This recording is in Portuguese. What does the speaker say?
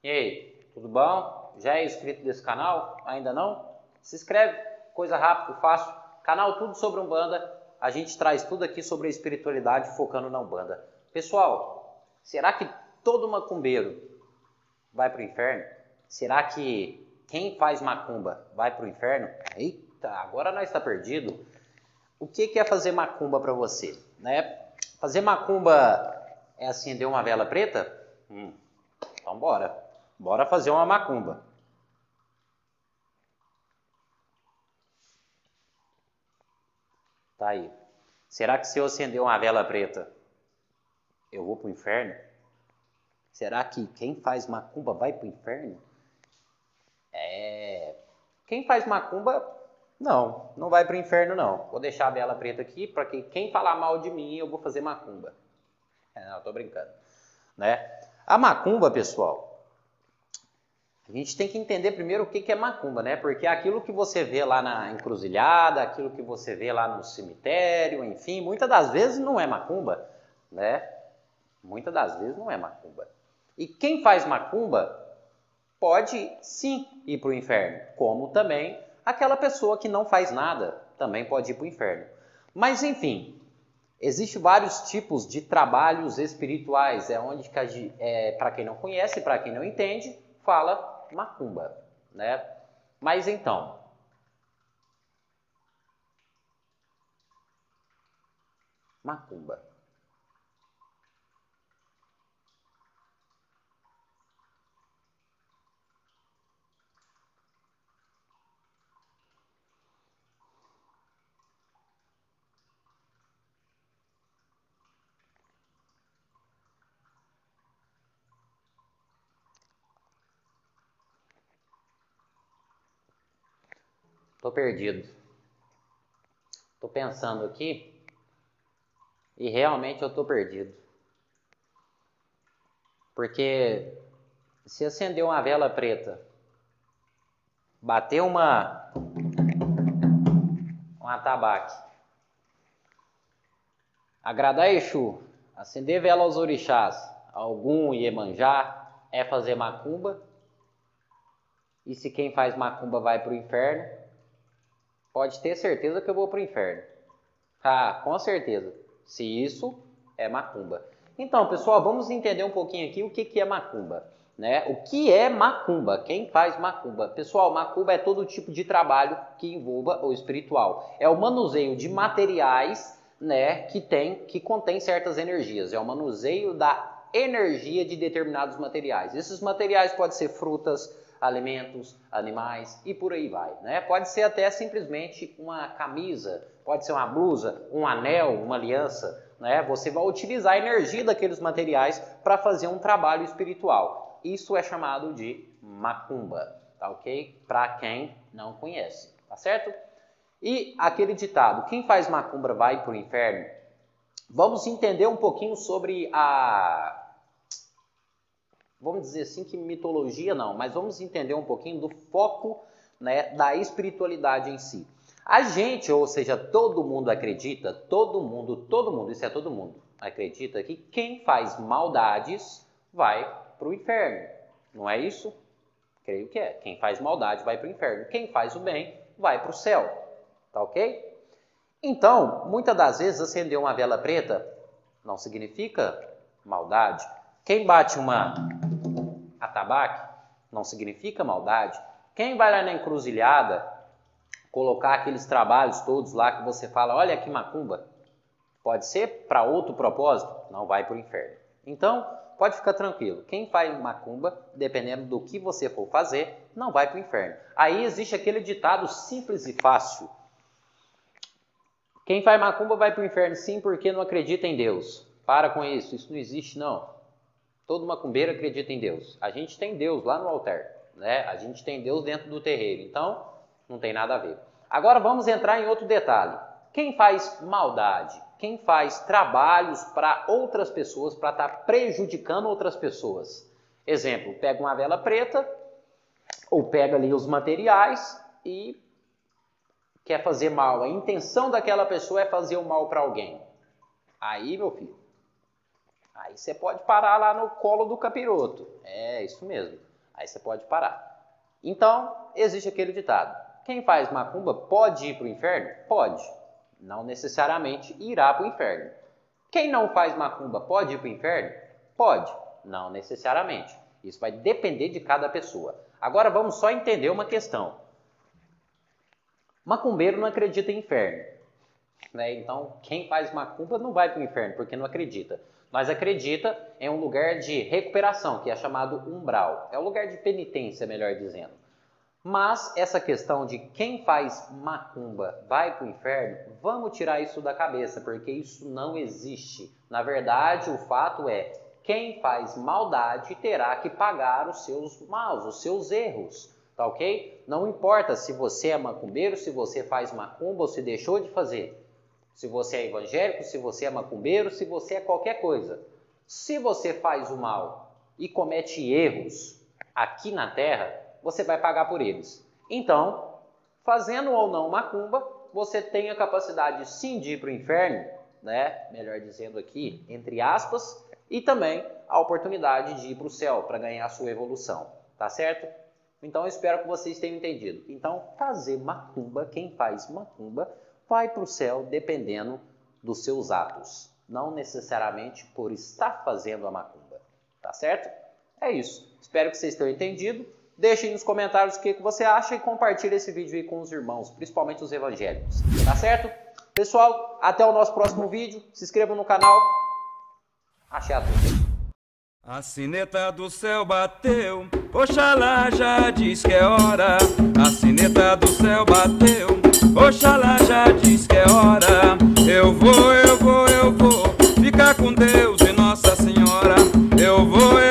E aí, tudo bom? Já é inscrito desse canal? Ainda não? Se inscreve, coisa rápida, fácil. Canal Tudo sobre Umbanda. A gente traz tudo aqui sobre a espiritualidade focando na Umbanda. Pessoal, será que todo macumbeiro vai para o inferno? Será que quem faz macumba vai para o inferno? Eita, agora nós está perdido. O que é fazer macumba para você? Né? Fazer macumba é acender uma vela preta? Então bora. Bora fazer uma macumba. Tá aí. Será que se eu acender uma vela preta, eu vou para o inferno? Será que quem faz macumba vai para o inferno? Quem faz macumba, não vai para o inferno não. Vou deixar a vela preta aqui para que quem falar mal de mim, eu vou fazer macumba. Não, tô brincando. Né? A macumba, pessoal, a gente tem que entender primeiro o que é macumba, né? Porque aquilo que você vê lá na encruzilhada, aquilo que você vê lá no cemitério, enfim, muitas das vezes não é macumba, né? Muitas das vezes não é macumba. E quem faz macumba pode sim ir para o inferno, como também aquela pessoa que não faz nada também pode ir para o inferno. Mas enfim, existem vários tipos de trabalhos espirituais, onde para quem não conhece, para quem não entende, fala macumba, né? Mas então, macumba. Tô perdido. Tô pensando aqui e realmente eu tô perdido. Porque se acender uma vela preta, bater um atabaque, agradar Exu, acender vela aos orixás, algum Iemanjá, é fazer macumba. E se quem faz macumba vai para o inferno, pode ter certeza que eu vou para o inferno. Ah, com certeza. Se isso é macumba. Então, pessoal, vamos entender um pouquinho aqui o que é macumba. Né? O que é macumba? Quem faz macumba? Pessoal, macumba é todo tipo de trabalho que envolva o espiritual. É o manuseio de materiais, né, que contém certas energias. É o manuseio da energia de determinados materiais. Esses materiais podem ser frutas, alimentos, animais e por aí vai. Né? Pode ser até simplesmente uma camisa, pode ser uma blusa, um anel, uma aliança. Né? Você vai utilizar a energia daqueles materiais para fazer um trabalho espiritual. Isso é chamado de macumba, tá ok? Para quem não conhece, tá certo? E aquele ditado, quem faz macumba vai para o inferno? Vamos entender um pouquinho sobre vamos dizer assim que mitologia não, mas vamos entender um pouquinho do foco, né, da espiritualidade em si. A gente, ou seja, todo mundo acredita, todo mundo, isso é todo mundo, acredita que quem faz maldades vai para o inferno. Não é isso? Creio que é. Quem faz maldade vai para o inferno. Quem faz o bem vai para o céu. Tá ok? Então, muitas das vezes acender uma vela preta não significa maldade. Quem bate uma atabaque não significa maldade. Quem vai lá na encruzilhada colocar aqueles trabalhos todos lá que você fala, olha que macumba, pode ser para outro propósito, não vai para o inferno. Então, pode ficar tranquilo. Quem faz macumba, dependendo do que você for fazer, não vai para o inferno. Aí existe aquele ditado simples e fácil. Quem faz macumba vai para o inferno sim porque não acredita em Deus. Para com isso não existe não. Todo macumbeiro acredita em Deus. A gente tem Deus lá no altar, né? A gente tem Deus dentro do terreiro, então não tem nada a ver. Agora vamos entrar em outro detalhe. Quem faz maldade, quem faz trabalhos para outras pessoas, para estar prejudicando outras pessoas. Exemplo, pega uma vela preta, ou pega ali os materiais e quer fazer mal. A intenção daquela pessoa é fazer o mal para alguém. Aí, meu filho, aí você pode parar lá no colo do capiroto. É, isso mesmo. Aí você pode parar. Então, existe aquele ditado: quem faz macumba pode ir para o inferno? Pode. Não necessariamente irá para o inferno. Quem não faz macumba pode ir para o inferno? Pode. Não necessariamente. Isso vai depender de cada pessoa. Agora vamos só entender uma questão. Macumbeiro não acredita em inferno, né? Então, quem faz macumba não vai para o inferno, porque não acredita. Mas acredita em um lugar de recuperação, que é chamado umbral. É um lugar de penitência, melhor dizendo. Mas essa questão de quem faz macumba vai para o inferno, vamos tirar isso da cabeça, porque isso não existe. Na verdade, o fato é, quem faz maldade terá que pagar os seus maus, os seus erros. Tá ok? Não importa se você é macumbeiro, se você faz macumba ou se deixou de fazer. Se você é evangélico, se você é macumbeiro, se você é qualquer coisa. Se você faz o mal e comete erros aqui na terra, você vai pagar por eles. Então, fazendo ou não macumba, você tem a capacidade sim de ir para o inferno, né? Melhor dizendo aqui, entre aspas, e também a oportunidade de ir para o céu, para ganhar a sua evolução. Tá certo? Então, eu espero que vocês tenham entendido. Então, fazer macumba, quem faz macumba, vai para o céu dependendo dos seus atos. Não necessariamente por estar fazendo a macumba. Tá certo? É isso. Espero que vocês tenham entendido. Deixem nos comentários o que você acha e compartilhe esse vídeo aí com os irmãos, principalmente os evangélicos. Tá certo? Pessoal, até o nosso próximo vídeo. Se inscrevam no canal. Axé a todos. A sineta do céu bateu, Oxalá já diz que é hora. A sineta do céu bateu, Oxalá já diz que é hora. Eu vou ficar com Deus e Nossa Senhora. Eu vou